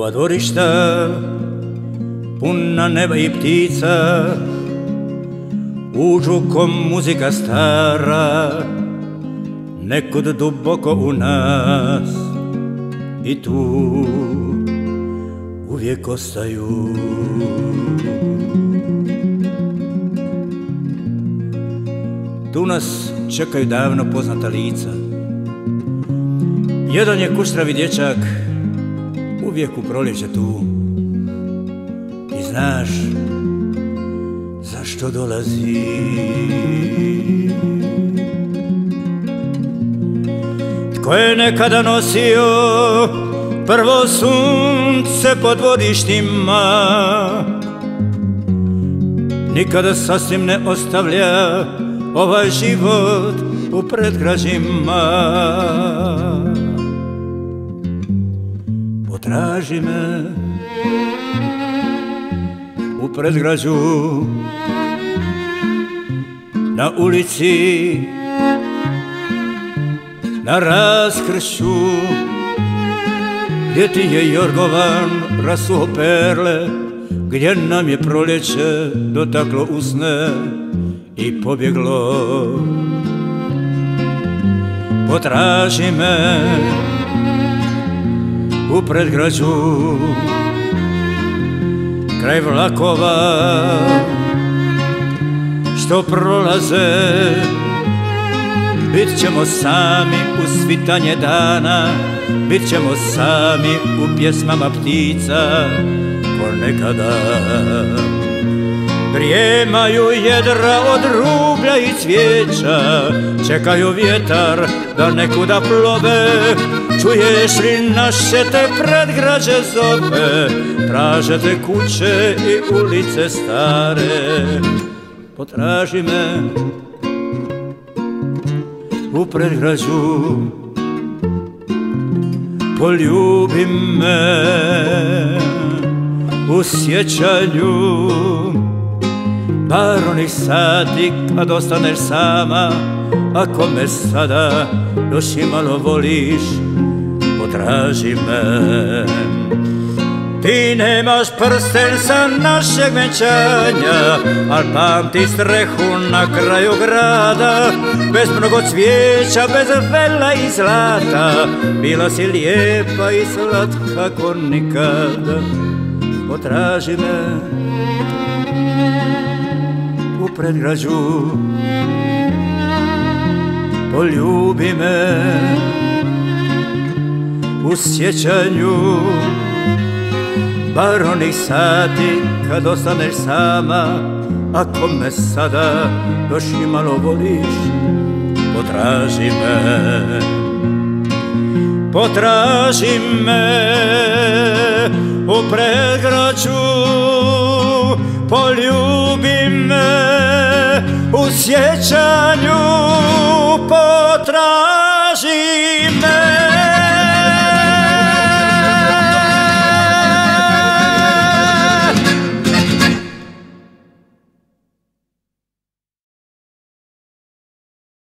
ova dvorišta puna neba i ptica uđu ko muzika stara, nekud duboko u nas i tu uvijek ostaju. Tu nas čekaju davno poznata lica. Jedan je kuštravi dječak, uvijek u proljeće tu. I znaš zašto dolazi. Tko je nekada nosio prvo sunce pod vodištima, nikada sasvim ne ostavlja ovaj život u predgrađima. Potraži me u predgrađu, na ulici, na raskršću, gdje ti je Jorgovan rasuo perle, gdje nam je proljeće dotaklo usne i pobjeglo. Potraži me u predgrađu, kraj vlakova što prolaze. Bit ćemo sami u svitanje dana, bit ćemo sami u pjesmama ptica ko nekada. Prijemaju jedra od rublja i cvijeća, čekaju vjetar da nekuda plove. Čuješ li naše te predgrađe zove, traže te kuće i ulice stare. Potraži me u predgrađu, poljubi me u sjećanju. Bar onih sati kad ostaneš sama, ako me sada još i malo voliš, potraži me. Ti nemaš prsten sa našeg venčanja, al pamti strehu na kraju grada. Bez mnogo cvijeća, bez vela i zlata, bila si lijepa i slatka ko nikada. Potraži me u predgrađu, poljubi me u sjećanju. Bar onih sati kad ostaneš sama, ako me sada još i malo voliš, potraži me. Potraži me u predgrađu, poljubi me u sjećanju. Potraži me.